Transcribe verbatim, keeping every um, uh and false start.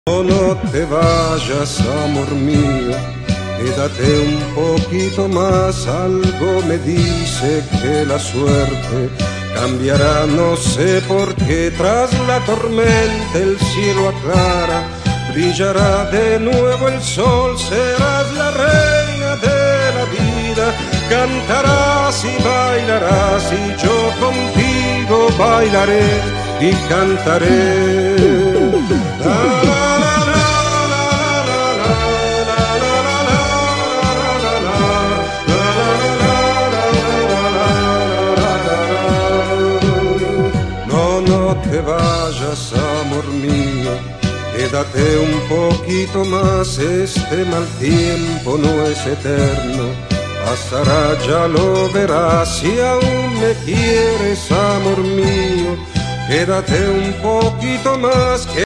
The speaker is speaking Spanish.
No, no te vayas, amor mío, quédate un poquito más. Algo me dice que la suerte cambiará, no sé por qué. Tras la tormenta el cielo aclara, brillará de nuevo el sol. Serás la reina de la vida, cantarás y bailarás, y yo contigo bailaré y cantaré. La, la, no te vayas, amor mío, quédate un poquito más. Este mal tiempo no es eterno, pasará, ya lo verás. Si aún me quieres, amor mío, quédate un poquito más.